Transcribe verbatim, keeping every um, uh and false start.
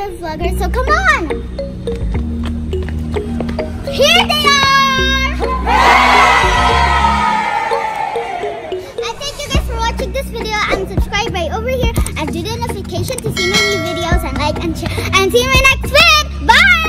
other vloggers, so come on! Here they are! And thank you guys for watching this video, and subscribe right over here and do the notification to see my new videos, and like and share, and see you in my next vid! Bye!